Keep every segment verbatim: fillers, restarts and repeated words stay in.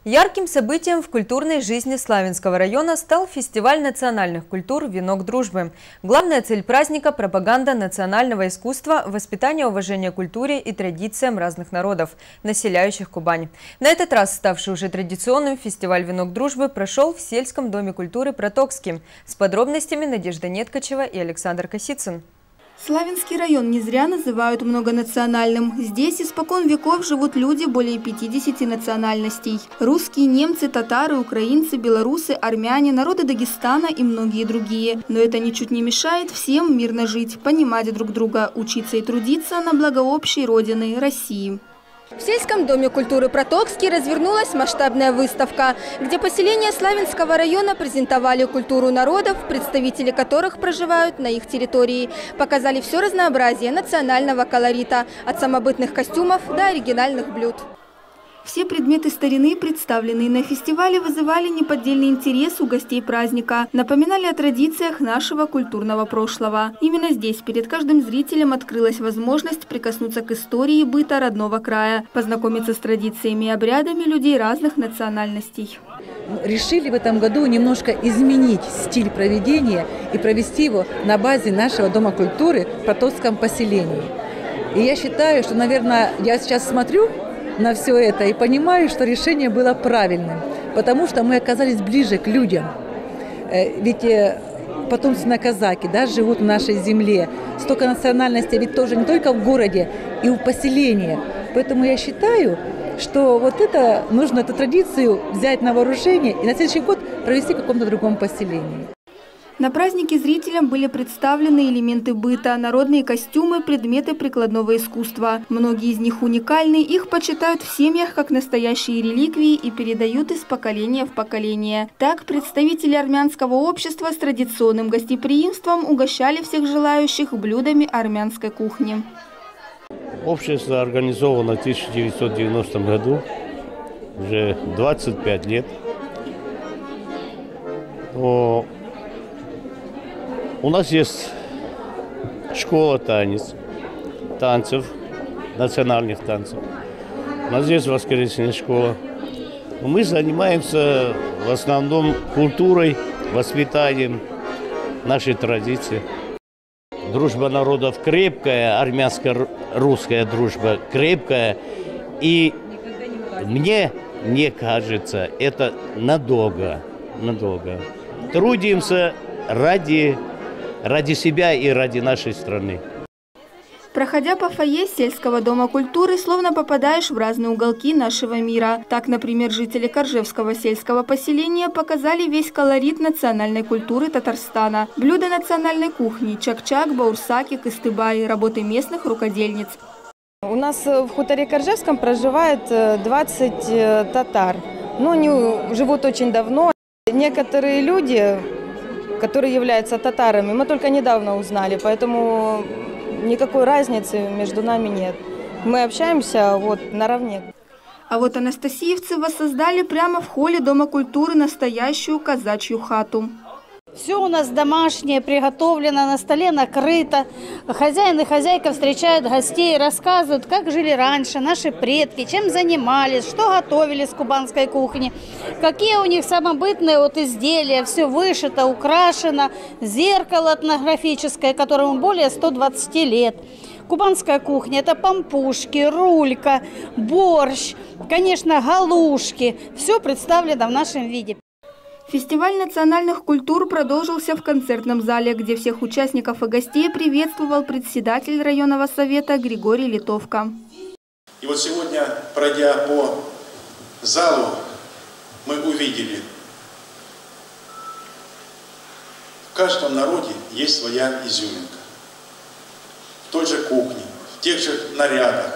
Ярким событием в культурной жизни Славянского района стал фестиваль национальных культур «Венок дружбы». Главная цель праздника – пропаганда национального искусства, воспитание уважения к культуре и традициям разных народов, населяющих Кубань. На этот раз ставший уже традиционным фестиваль «Венок дружбы» прошел в сельском доме культуры Протокский. С подробностями Надежда Неткачева и Александр Косицын. Славянский район не зря называют многонациональным. Здесь испокон веков живут люди более пятидесяти национальностей. Русские, немцы, татары, украинцы, белорусы, армяне, народы Дагестана и многие другие. Но это ничуть не мешает всем мирно жить, понимать друг друга, учиться и трудиться на благо общей родины – России. В сельском доме культуры Протокский развернулась масштабная выставка, где поселения Славянского района презентовали культуру народов, представители которых проживают на их территории. Показали все разнообразие национального колорита, от самобытных костюмов до оригинальных блюд. Все предметы старины, представленные на фестивале, вызывали неподдельный интерес у гостей праздника, напоминали о традициях нашего культурного прошлого. Именно здесь перед каждым зрителем открылась возможность прикоснуться к истории быта родного края, познакомиться с традициями и обрядами людей разных национальностей. Решили в этом году немножко изменить стиль проведения и провести его на базе нашего Дома культуры в Протокском поселении. И я считаю, что, наверное, я сейчас смотрю на все это и понимаю, что решение было правильным, потому что мы оказались ближе к людям. Ведь потомственные казаки, да, живут в нашей земле. Столько национальностей ведь тоже не только в городе, и в поселениях. Поэтому я считаю, что вот это нужно, эту традицию взять на вооружение и на следующий год провести в каком-то другом поселении. На празднике зрителям были представлены элементы быта, народные костюмы, предметы прикладного искусства. Многие из них уникальны, их почитают в семьях как настоящие реликвии и передают из поколения в поколение. Так, представители армянского общества с традиционным гостеприимством угощали всех желающих блюдами армянской кухни. Общество организовано в тысяча девятьсот девяностом году, уже двадцать пять лет. Но у нас есть школа танец, танцев, национальных танцев. У нас есть воскресная школа. Мы занимаемся в основном культурой, воспитанием нашей традиции. Дружба народов крепкая, армянско-русская дружба крепкая. И мне, мне кажется, это надолго, надолго. Трудимся ради Ради себя и ради нашей страны. Проходя по фойе сельского дома культуры, словно попадаешь в разные уголки нашего мира. Так, например, жители Коржевского сельского поселения показали весь колорит национальной культуры Татарстана. Блюда национальной кухни – чак-чак, баурсаки, кыстыбай, работы местных рукодельниц. У нас в хуторе Коржевском проживает двадцать татар. Но они живут очень давно. Некоторые люди, которые являются татарами, мы только недавно узнали, поэтому никакой разницы между нами нет. Мы общаемся вот наравне. А вот анастасиевцы воссоздали прямо в холле Дома культуры настоящую казачью хату. Все у нас домашнее, приготовлено, на столе накрыто. Хозяин и хозяйка встречают гостей, рассказывают, как жили раньше наши предки, чем занимались, что готовили с кубанской кухни, какие у них самобытные вот изделия, все вышито, украшено, зеркало этнографическое, которому более ста двадцати лет. Кубанская кухня – это пампушки, рулька, борщ, конечно, галушки. Все представлено в нашем виде. Фестиваль национальных культур продолжился в концертном зале, где всех участников и гостей приветствовал председатель районного совета Григорий Литовка. И вот сегодня, пройдя по залу, мы увидели, в каждом народе есть своя изюминка. В той же кухне, в тех же нарядах,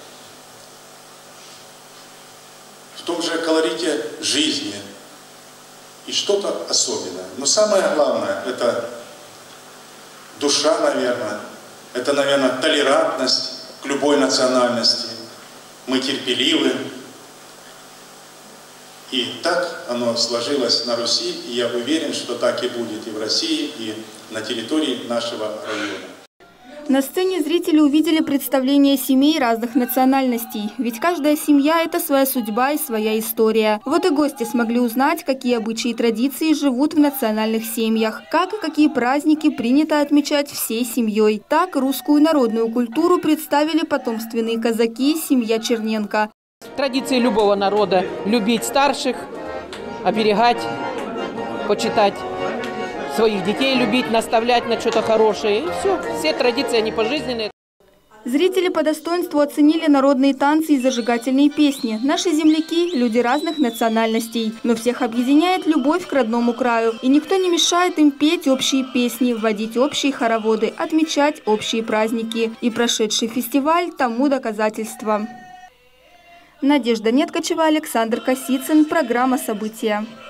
в том же колорите жизни. И что-то особенное. Но самое главное – это душа, наверное. Это, наверное, толерантность к любой национальности. Мы терпеливы. И так оно сложилось на Руси. И я уверен, что так и будет и в России, и на территории нашего района. На сцене зрители увидели представление семей разных национальностей. Ведь каждая семья – это своя судьба и своя история. Вот и гости смогли узнать, какие обычаи и традиции живут в национальных семьях, как и какие праздники принято отмечать всей семьей. Так русскую народную культуру представили потомственные казаки, семья Черненко. Традиции любого народа – любить старших, оберегать, почитать своих детей, любить, наставлять на что-то хорошее. И все, все традиции, они пожизненные. Зрители по достоинству оценили народные танцы и зажигательные песни. Наши земляки – люди разных национальностей, но всех объединяет любовь к родному краю. И никто не мешает им петь общие песни, вводить общие хороводы, отмечать общие праздники. И прошедший фестиваль тому доказательство. Надежда Неткачева, Александр Косицын. Программа «События».